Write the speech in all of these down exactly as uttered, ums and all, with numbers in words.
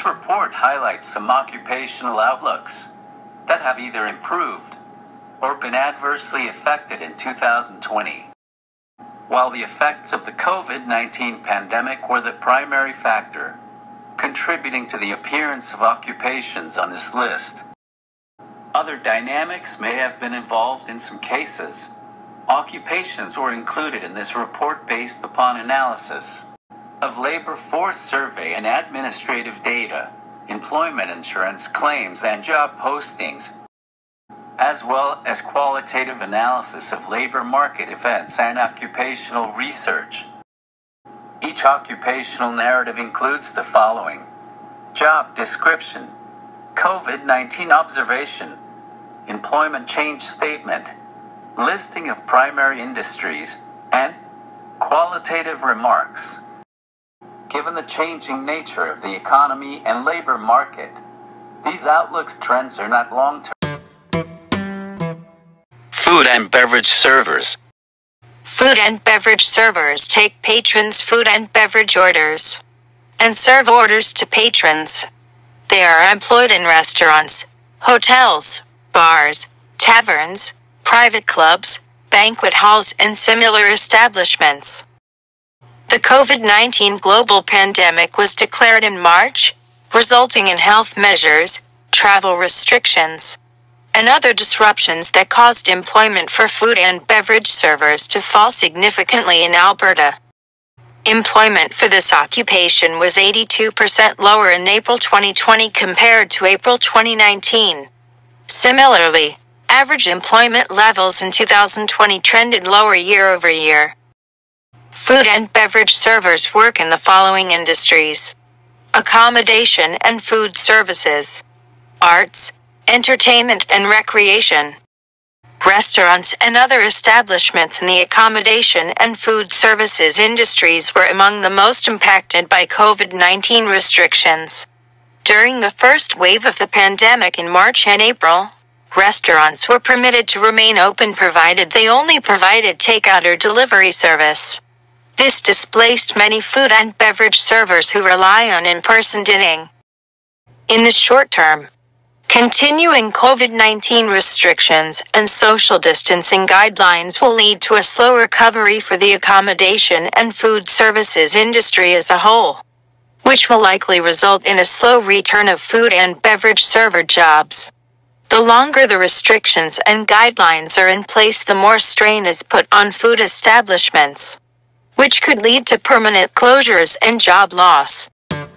This report highlights some occupational outlooks that have either improved or been adversely affected in two thousand twenty. While the effects of the COVID nineteen pandemic were the primary factor contributing to the appearance of occupations on this list, other dynamics may have been involved in some cases. Occupations were included in this report based upon analysis of labor force survey and administrative data, employment insurance claims and job postings, as well as qualitative analysis of labor market events and occupational research. Each occupational narrative includes the following: job description, COVID nineteen observation, employment change statement, listing of primary industries, and qualitative remarks. Given the changing nature of the economy and labor market, these outlooks trends are not long-term. Food and beverage servers. Food and beverage servers take patrons' food and beverage orders and serve orders to patrons. They are employed in restaurants, hotels, bars, taverns, private clubs, banquet halls, and similar establishments. The COVID nineteen global pandemic was declared in March, resulting in health measures, travel restrictions, and other disruptions that caused employment for food and beverage servers to fall significantly in Alberta. Employment for this occupation was eighty-two percent lower in April twenty twenty compared to April twenty nineteen. Similarly, average employment levels in two thousand twenty trended lower year over year. Food and beverage servers work in the following industries: accommodation and food services, arts, entertainment and recreation. Restaurants and other establishments in the accommodation and food services industries were among the most impacted by COVID nineteen restrictions. During the first wave of the pandemic in March and April, restaurants were permitted to remain open provided they only provided takeout or delivery service. This displaced many food and beverage servers who rely on in-person dining. In the short term, continuing COVID nineteen restrictions and social distancing guidelines will lead to a slow recovery for the accommodation and food services industry as a whole, which will likely result in a slow return of food and beverage server jobs. The longer the restrictions and guidelines are in place, the more strain is put on food establishments, which could lead to permanent closures and job loss.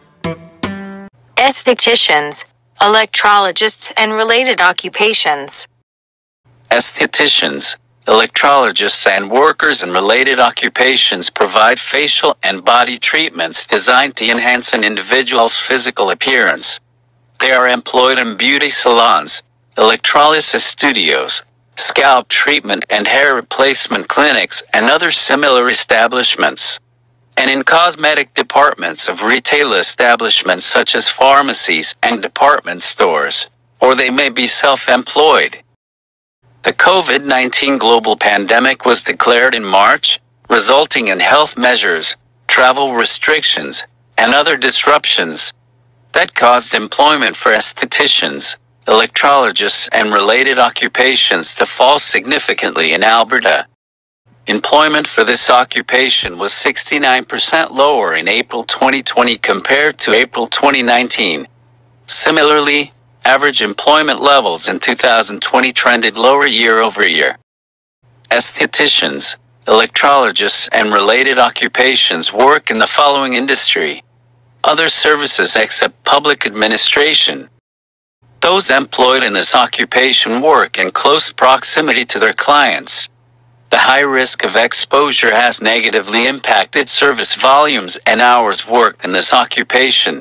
Estheticians, electrologists, and related occupations. Estheticians, electrologists, and workers in related occupations provide facial and body treatments designed to enhance an individual's physical appearance. They are employed in beauty salons, electrolysis studios, scalp treatment and hair replacement clinics, and other similar establishments, and in cosmetic departments of retail establishments such as pharmacies and department stores, or they may be self-employed. The COVID nineteen global pandemic was declared in March, resulting in health measures, travel restrictions, and other disruptions that caused employment for estheticians, electrologists, and related occupations to fall significantly in Alberta. Employment for this occupation was sixty-nine percent lower in April twenty twenty compared to April twenty nineteen. Similarly, average employment levels in two thousand twenty trended lower year over year. Estheticians, electrologists, and related occupations work in the following industry: other services except public administration. Those employed in this occupation work in close proximity to their clients. The high risk of exposure has negatively impacted service volumes and hours worked in this occupation.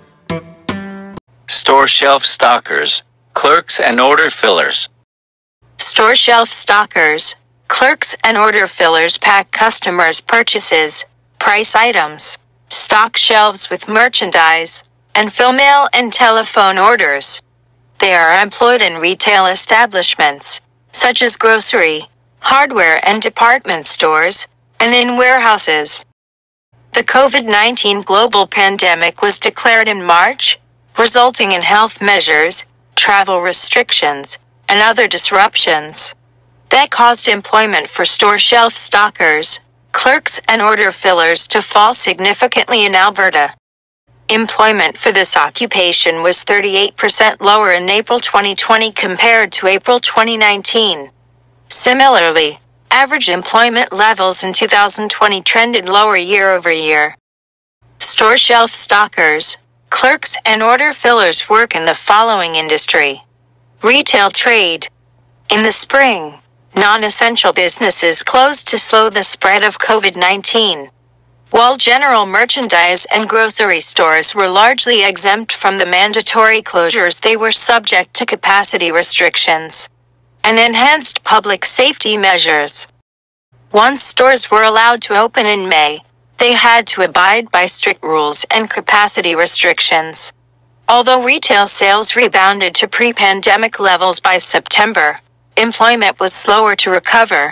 Store shelf stockers, clerks, and order fillers. Store shelf stockers, clerks, and order fillers pack customers' purchases, price items, stock shelves with merchandise, and fill mail and telephone orders. They are employed in retail establishments, such as grocery, hardware and department stores, and in warehouses. The COVID nineteen global pandemic was declared in March, resulting in health measures, travel restrictions, and other disruptions that caused employment for store shelf stockers, clerks, and order fillers to fall significantly in Alberta. Employment for this occupation was thirty-eight percent lower in April twenty twenty compared to April twenty nineteen. Similarly, average employment levels in two thousand twenty trended lower year over year. Store shelf stockers, clerks, and order fillers work in the following industry: retail trade. In the spring, non-essential businesses closed to slow the spread of COVID nineteen. While general merchandise and grocery stores were largely exempt from the mandatory closures, they were subject to capacity restrictions and enhanced public safety measures. Once stores were allowed to open in May, they had to abide by strict rules and capacity restrictions. Although retail sales rebounded to pre-pandemic levels by September, employment was slower to recover.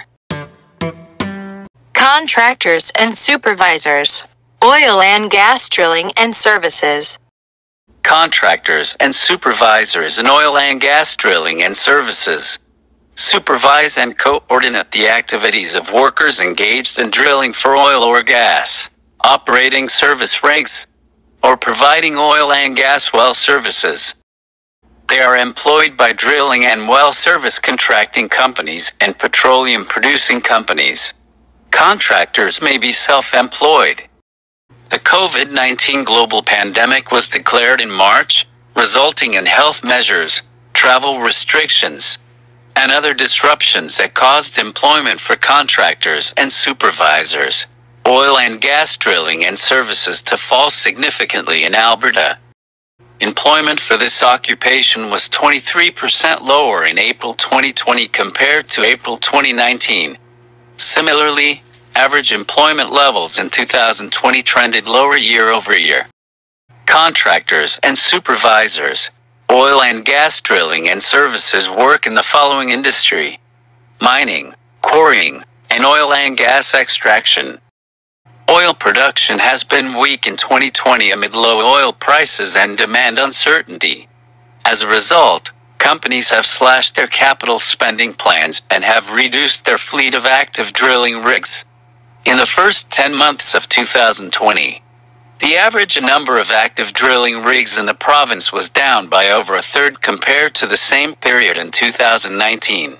Contractors and supervisors, oil and gas drilling and services. Contractors and supervisors in oil and gas drilling and services supervise and coordinate the activities of workers engaged in drilling for oil or gas, operating service rigs, or providing oil and gas well services. They are employed by drilling and well service contracting companies and petroleum producing companies. Contractors may be self-employed. The COVID nineteen global pandemic was declared in March, resulting in health measures, travel restrictions, and other disruptions that caused employment for contractors and supervisors, oil and gas drilling and services to fall significantly in Alberta. Employment for this occupation was twenty-three percent lower in April twenty twenty compared to April twenty nineteen. Similarly, average employment levels in two thousand twenty trended lower year over year. Contractors and supervisors, oil and gas drilling and services work in the following industry: mining, quarrying, and oil and gas extraction. Oil production has been weak in twenty twenty amid low oil prices and demand uncertainty. As a result, companies have slashed their capital spending plans and have reduced their fleet of active drilling rigs. In the first ten months of two thousand twenty, the average number of active drilling rigs in the province was down by over a third compared to the same period in two thousand nineteen.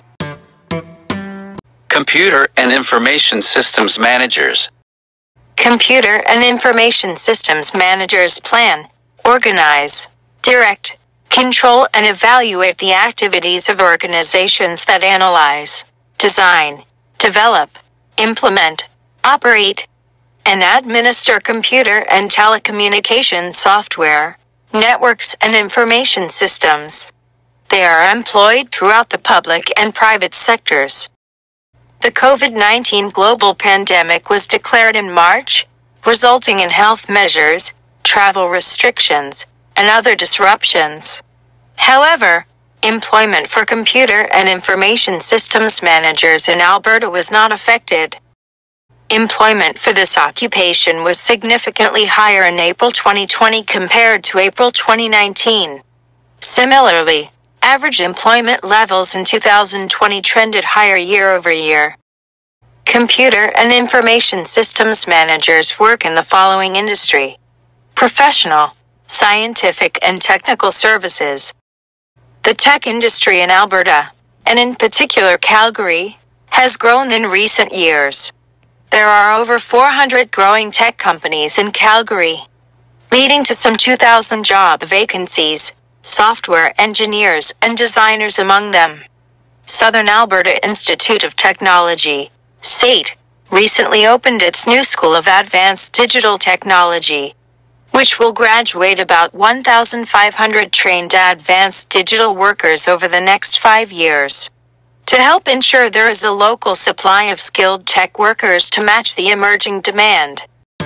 Computer and Information Systems Managers. Computer and Information Systems Managers plan, organize, direct, control, and evaluate the activities of organizations that analyze, design, develop, implement, operate, and administer computer and telecommunication software, networks, and information systems. They are employed throughout the public and private sectors. The COVID nineteen global pandemic was declared in March, resulting in health measures, travel restrictions, and other disruptions. However, employment for computer and information systems managers in Alberta was not affected. Employment for this occupation was significantly higher in April twenty twenty compared to April twenty nineteen. Similarly, average employment levels in two thousand twenty trended higher year over year. Computer and information systems managers work in the following industry: professional, scientific, and technical services. The tech industry in Alberta, and in particular Calgary, has grown in recent years. There are over four hundred growing tech companies in Calgary, leading to some two thousand job vacancies, software engineers and designers among them. Southern Alberta Institute of Technology, S A T, recently opened its new School of Advanced Digital Technology, which will graduate about one thousand five hundred trained advanced digital workers over the next five years. To help ensure there is a local supply of skilled tech workers to match the emerging demand.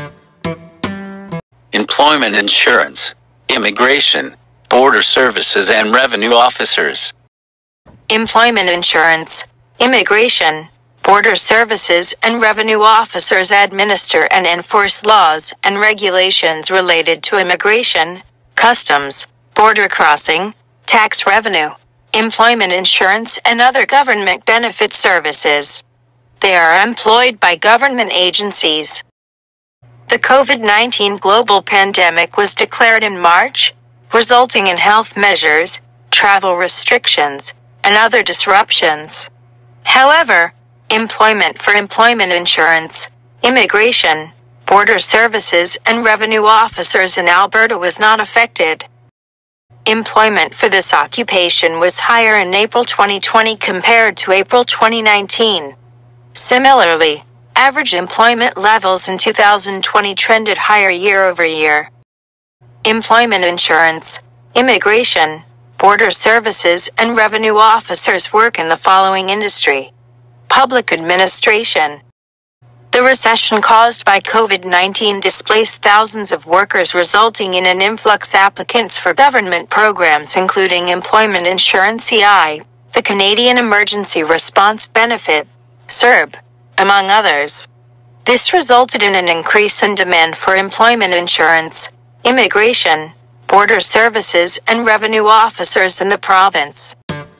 Employment insurance, immigration, border services, and revenue officers. Employment insurance, immigration, border services, and revenue officers administer and enforce laws and regulations related to immigration, customs, border crossing, tax revenue, employment insurance, and other government benefit services. They are employed by government agencies. The COVID nineteen global pandemic was declared in March, resulting in health measures, travel restrictions, and other disruptions. However, employment for employment insurance, immigration, border services, and revenue officers in Alberta was not affected. Employment for this occupation was higher in April twenty twenty compared to April twenty nineteen. Similarly, average employment levels in two thousand twenty trended higher year over year. Employment insurance, immigration, border services, and revenue officers work in the following industry: public administration. The recession caused by COVID nineteen displaced thousands of workers, resulting in an influx of applicants for government programs including employment insurance E I, the Canadian Emergency Response Benefit, C E R B, among others. This resulted in an increase in demand for employment insurance, immigration, border services, and revenue officers in the province.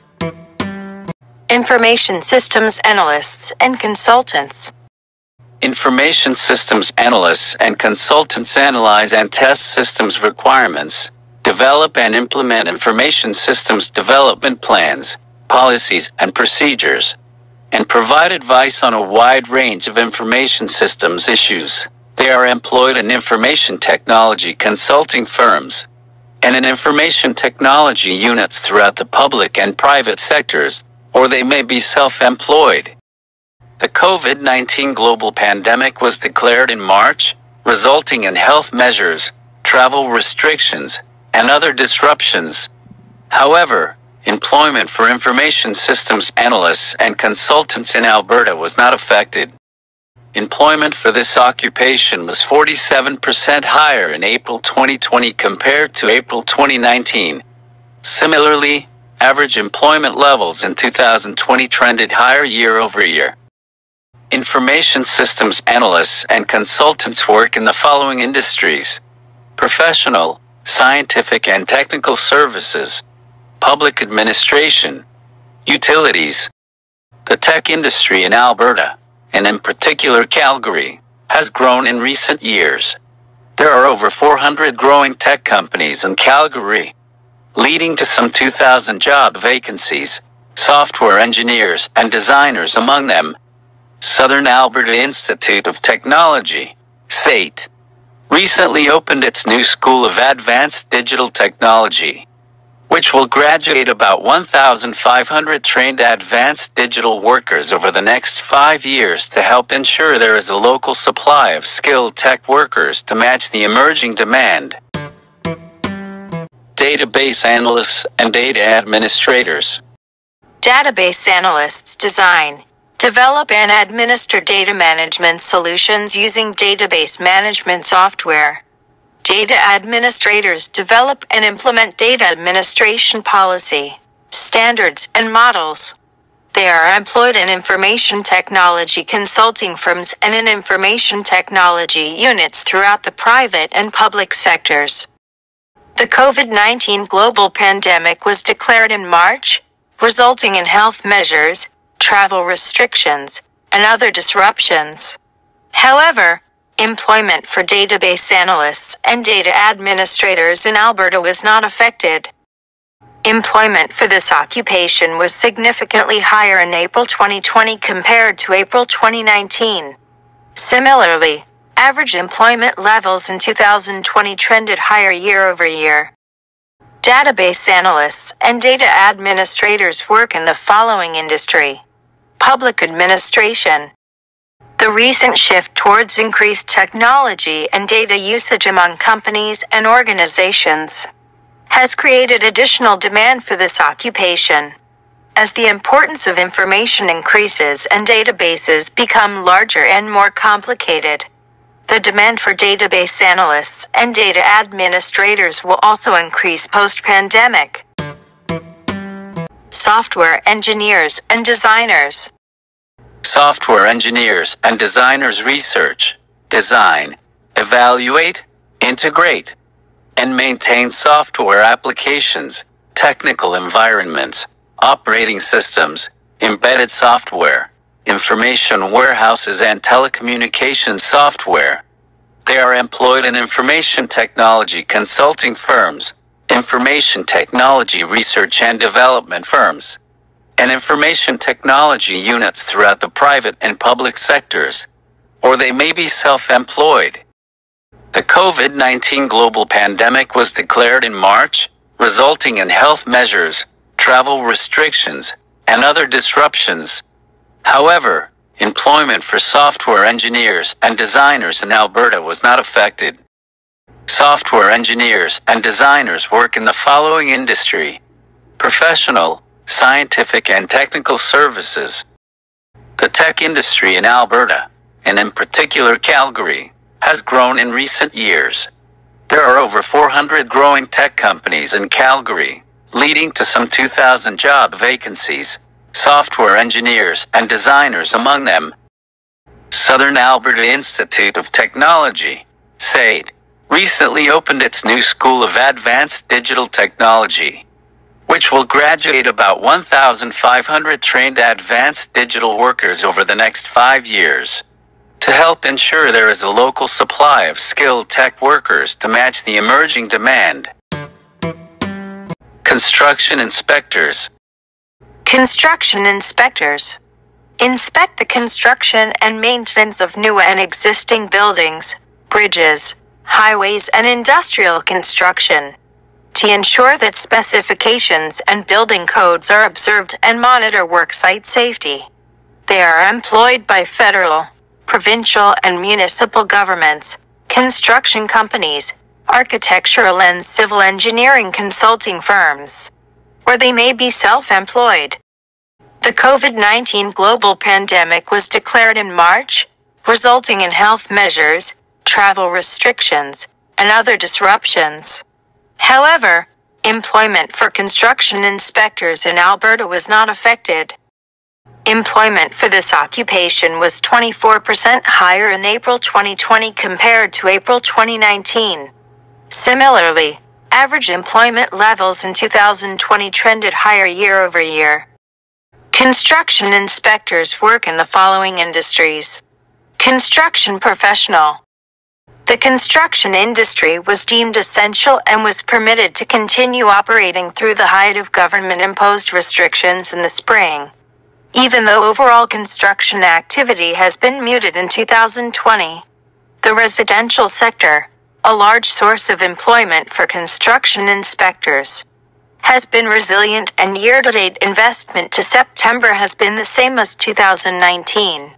Information systems analysts and consultants. Information systems analysts and consultants analyze and test systems requirements, develop and implement information systems development plans, policies, and procedures, and provide advice on a wide range of information systems issues. They are employed in information technology consulting firms and in information technology units throughout the public and private sectors, or they may be self-employed. The COVID nineteen global pandemic was declared in March, resulting in health measures, travel restrictions, and other disruptions. However, employment for information systems analysts and consultants in Alberta was not affected. Employment for this occupation was forty-seven percent higher in April twenty twenty compared to April twenty nineteen. Similarly, average employment levels in two thousand twenty trended higher year over year. Information systems analysts and consultants work in the following industries: professional, scientific and technical services, public administration, utilities. The tech industry in Alberta, and in particular Calgary, has grown in recent years. There are over four hundred growing tech companies in Calgary, leading to some two thousand job vacancies, software engineers and designers among them. Southern Alberta Institute of Technology, S A T, recently opened its new School of Advanced Digital Technology, which will graduate about one thousand five hundred trained advanced digital workers over the next five years to help ensure there is a local supply of skilled tech workers to match the emerging demand. Database analysts and data administrators. Database analysts design, develop and administer data management solutions using database management software. Data administrators develop and implement data administration policy, standards, and models. They are employed in information technology consulting firms and in information technology units throughout the private and public sectors. The COVID nineteen global pandemic was declared in March, resulting in health measures, travel restrictions, and other disruptions. However, employment for database analysts and data administrators in Alberta was not affected. Employment for this occupation was significantly higher in April twenty twenty compared to April twenty nineteen. Similarly, average employment levels in two thousand twenty trended higher year over year. Database analysts and data administrators work in the following industry: public administration. The recent shift towards increased technology and data usage among companies and organizations has created additional demand for this occupation. As the importance of information increases and databases become larger and more complicated, the demand for database analysts and data administrators will also increase post-pandemic. Software engineers and designers. Software engineers and designers research, design, evaluate, integrate, and maintain software applications, technical environments, operating systems, embedded software, information warehouses and telecommunications software. They are employed in information technology consulting firms, information technology research and development firms, and information technology units throughout the private and public sectors, or they may be self-employed. The COVID nineteen global pandemic was declared in March, resulting in health measures, travel restrictions, and other disruptions. However, employment for software engineers and designers in Alberta was not affected. Software engineers and designers work in the following industry: professional, scientific and technical services. The tech industry in Alberta, and in particular Calgary, has grown in recent years. There are over four hundred growing tech companies in Calgary, leading to some two thousand job vacancies, software engineers and designers among them. Southern Alberta Institute of Technology, S A D, recently opened its new School of Advanced Digital Technology, which will graduate about one thousand five hundred trained advanced digital workers over the next five years, to help ensure there is a local supply of skilled tech workers to match the emerging demand. Construction inspectors. Construction inspectors inspect the construction and maintenance of new and existing buildings, bridges, highways and industrial construction, to ensure that specifications and building codes are observed and monitor worksite safety. They are employed by federal, provincial and municipal governments, construction companies, architectural and civil engineering consulting firms, or they may be self-employed. The COVID nineteen global pandemic was declared in March, resulting in health measures, travel restrictions, and other disruptions. However, employment for construction inspectors in Alberta was not affected. Employment for this occupation was twenty-four percent higher in April twenty twenty compared to April twenty nineteen. Similarly, average employment levels in two thousand twenty trended higher year over year. Construction inspectors work in the following industries. Construction professional. The construction industry was deemed essential and was permitted to continue operating through the height of government-imposed restrictions in the spring, even though overall construction activity has been muted in two thousand twenty. The residential sector, a large source of employment for construction inspectors, has been resilient, and year-to-date investment to September has been the same as two thousand nineteen.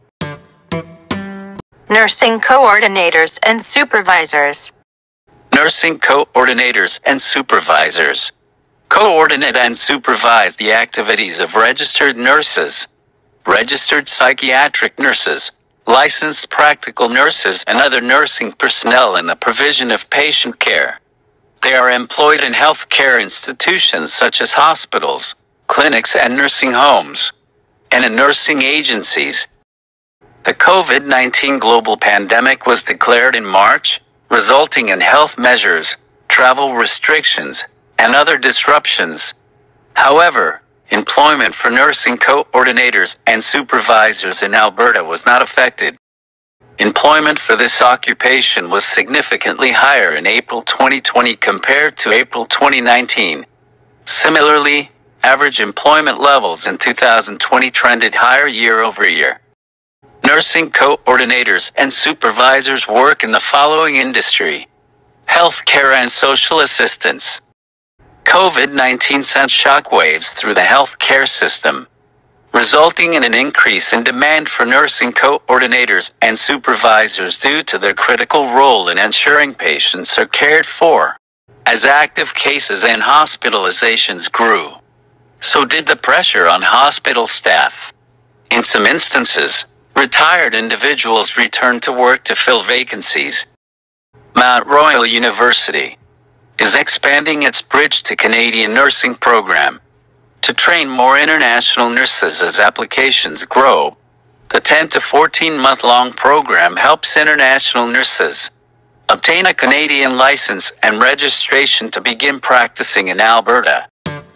Nursing coordinators and supervisors. Nursing coordinators and supervisors coordinate and supervise the activities of registered nurses, registered psychiatric nurses, licensed practical nurses and other nursing personnel in the provision of patient care. They are employed in healthcare institutions such as hospitals, clinics and nursing homes, and in nursing agencies. The COVID nineteen global pandemic was declared in March, resulting in health measures, travel restrictions, and other disruptions. However, employment for nursing coordinators and supervisors in Alberta was not affected. Employment for this occupation was significantly higher in April twenty twenty compared to April twenty nineteen. Similarly, average employment levels in two thousand twenty trended higher year over year. Nursing coordinators and supervisors work in the following industry: healthcare and social assistance. COVID nineteen sent shockwaves through the healthcare system, resulting in an increase in demand for nursing coordinators and supervisors due to their critical role in ensuring patients are cared for. As active cases and hospitalizations grew, so did the pressure on hospital staff. In some instances, retired individuals returned to work to fill vacancies. Mount Royal University is expanding its Bridge to Canadian nursing program to train more international nurses as applications grow. The ten to fourteen month long program helps international nurses Obtain a Canadian license and registration to begin practicing in Alberta.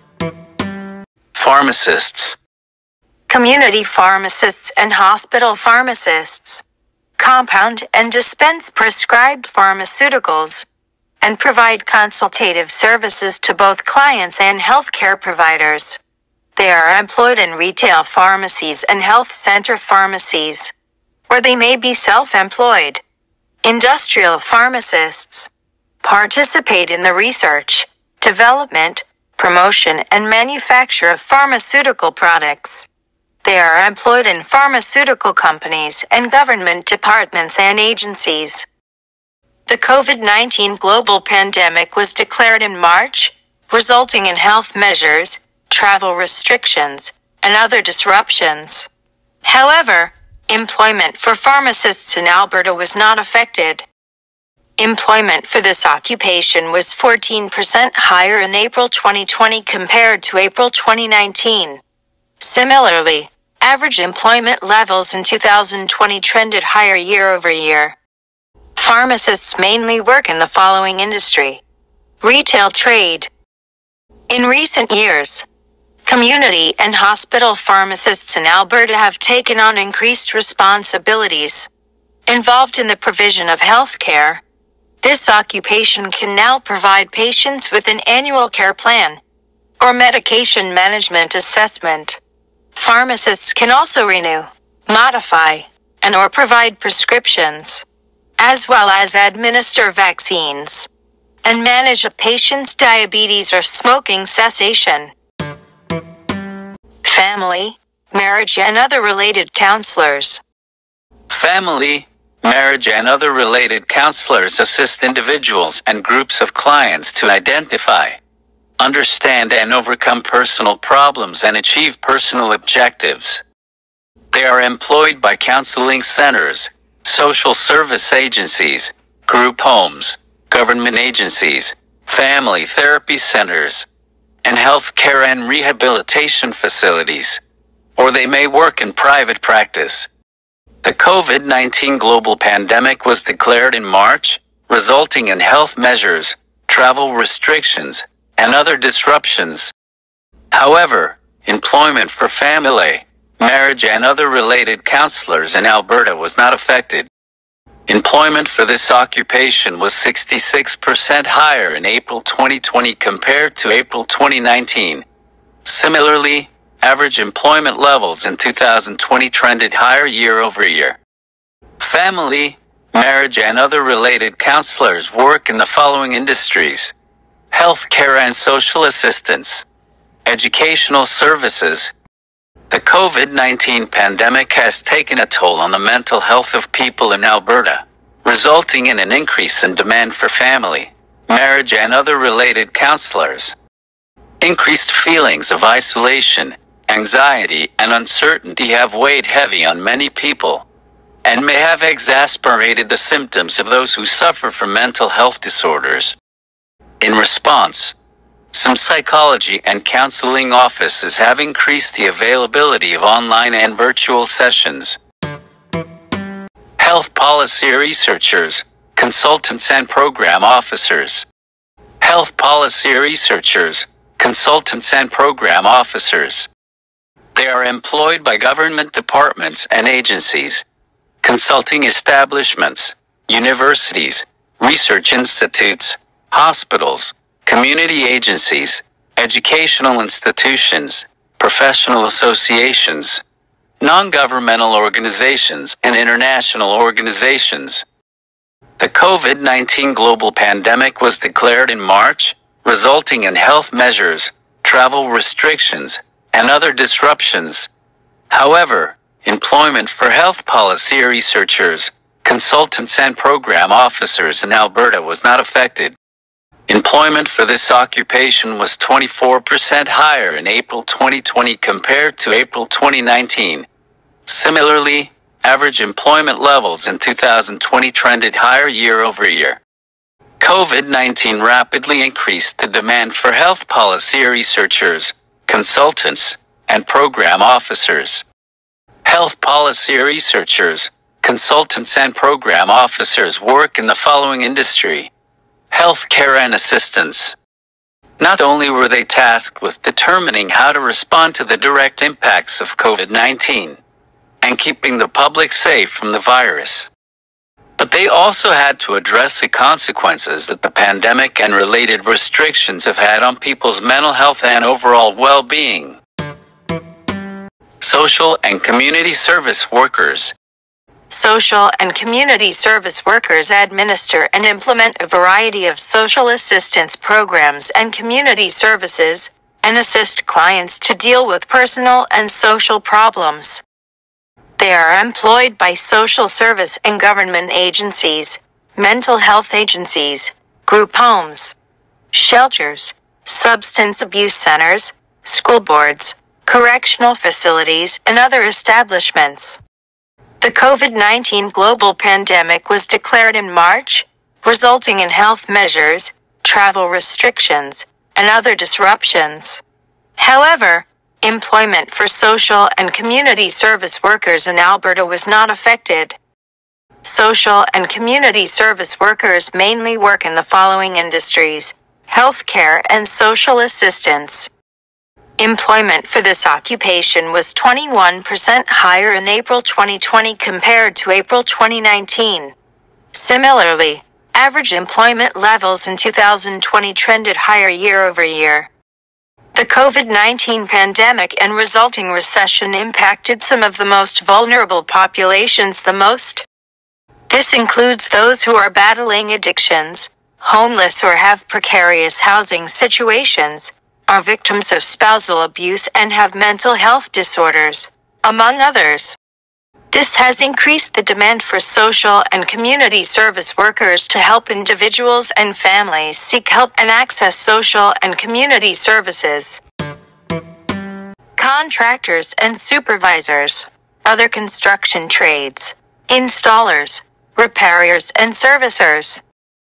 Pharmacists. Community pharmacists and hospital pharmacists compound and dispense prescribed pharmaceuticals and provide consultative services to both clients and healthcare providers. They are employed in retail pharmacies and health center pharmacies, or they may be self-employed. Industrial pharmacists participate in the research, development, promotion, and manufacture of pharmaceutical products. They are employed in pharmaceutical companies and government departments and agencies. The COVID nineteen global pandemic was declared in March, resulting in health measures, travel restrictions, and other disruptions. However, employment for pharmacists in Alberta was not affected. Employment for this occupation was fourteen percent higher in April twenty twenty compared to April twenty nineteen. Similarly, average employment levels in two thousand twenty trended higher year over year. Pharmacists mainly work in the following industry: retail trade. In recent years, community and hospital pharmacists in Alberta have taken on increased responsibilities involved in the provision of health care. This occupation can now provide patients with an annual care plan or medication management assessment. Pharmacists can also renew, modify, and or provide prescriptions, as well as administer vaccines and manage a patient's diabetes or smoking cessation. Family, marriage, and other related counselors. Family, marriage, and other related counselors assist individuals and groups of clients to identify, understand, and overcome personal problems and achieve personal objectives. They are employed by counseling centers, social service agencies, group homes, government agencies, family therapy centers, and health care and rehabilitation facilities, or they may work in private practice. The COVID nineteen global pandemic was declared in March, resulting in health measures, travel restrictions, and other disruptions. However, employment for family, marriage, and other related counselors in Alberta was not affected. Employment for this occupation was sixty-six percent higher in April twenty twenty compared to April twenty nineteen. Similarly, average employment levels in two thousand twenty trended higher year over year. Family, marriage, and other related counselors work in the following industries: health care and social assistance, educational services. The COVID nineteen pandemic has taken a toll on the mental health of people in Alberta, resulting in an increase in demand for family, marriage, and other related counselors. Increased feelings of isolation, anxiety, and uncertainty have weighed heavy on many people, and may have exacerbated the symptoms of those who suffer from mental health disorders. In response, some psychology and counseling offices have increased the availability of online and virtual sessions. Health policy researchers, consultants, and program officers. Health policy researchers, consultants, and program officers. They are employed by government departments and agencies, consulting establishments, universities, research institutes, hospitals, community agencies, educational institutions, professional associations, non-governmental organizations, and international organizations. The COVID nineteen global pandemic was declared in March, resulting in health measures, travel restrictions, and other disruptions. However, employment for health policy researchers, consultants, and program officers in Alberta was not affected. Employment for this occupation was twenty-four percent higher in April twenty twenty compared to April twenty nineteen. Similarly, average employment levels in two thousand twenty trended higher year over year. COVID nineteen rapidly increased the demand for health policy researchers, consultants, and program officers. Health policy researchers, consultants and program officers work in the following industry: healthcare and assistance. Not only were they tasked with determining how to respond to the direct impacts of COVID nineteen and keeping the public safe from the virus, but they also had to address the consequences that the pandemic and related restrictions have had on people's mental health and overall well-being. Social and community service workers. Social and community service workers administer and implement a variety of social assistance programs and community services, and assist clients to deal with personal and social problems. They are employed by social service and government agencies, mental health agencies, group homes, shelters, substance abuse centers, school boards, correctional facilities, and other establishments. The COVID nineteen global pandemic was declared in March, resulting in health measures, travel restrictions, and other disruptions. However, employment for social and community service workers in Alberta was not affected. Social and community service workers mainly work in the following industries: healthcare and social assistance. Employment for this occupation was twenty-one percent higher in April twenty twenty compared to April twenty nineteen. Similarly, average employment levels in two thousand twenty trended higher year over year. The COVID nineteen pandemic and resulting recession impacted some of the most vulnerable populations the most. This includes those who are battling addictions, homeless or have precarious housing situations, are victims of spousal abuse and have mental health disorders, among others. This has increased the demand for social and community service workers to help individuals and families seek help and access social and community services. Contractors and supervisors, other construction trades, installers, repairers and servicers.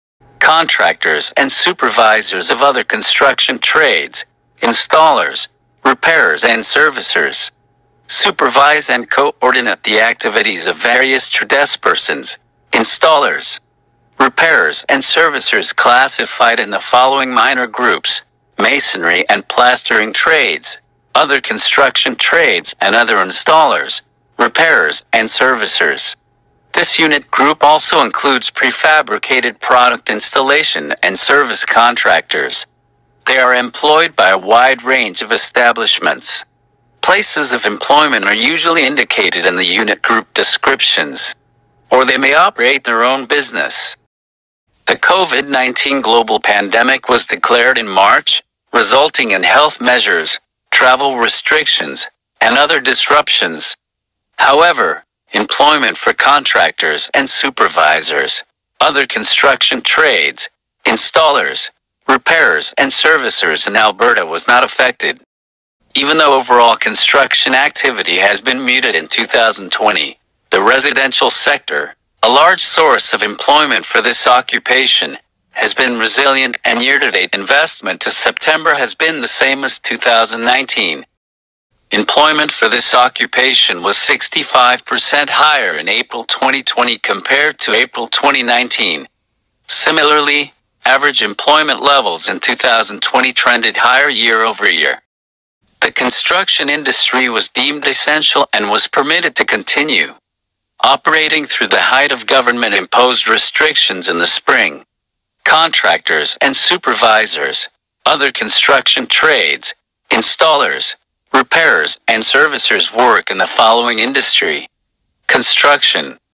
Contractors and supervisors of other construction trades, installers, repairers and servicers. Supervise and coordinate the activities of various tradespersons, installers, repairers and servicers classified in the following minor groups: masonry and plastering trades, other construction trades and other installers, repairers and servicers. This unit group also includes prefabricated product installation and service contractors. They are employed by a wide range of establishments. Places of employment are usually indicated in the unit group descriptions, or they may operate their own business. The COVID nineteen global pandemic was declared in March, resulting in health measures, travel restrictions, and other disruptions. However, employment for contractors and supervisors, other construction trades, installers, repairers and servicers in Alberta was not affected. Even though overall construction activity has been muted in two thousand twenty, the residential sector, a large source of employment for this occupation, has been resilient, and year-to-date investment to September has been the same as two thousand nineteen. Employment for this occupation was sixty-five percent higher in April twenty twenty compared to April twenty nineteen. Similarly, average employment levels in two thousand twenty trended higher year over year. The construction industry was deemed essential and was permitted to continue operating through the height of government-imposed restrictions in the spring. Contractors and supervisors, other construction trades, installers, repairers and servicers work in the following industry: construction,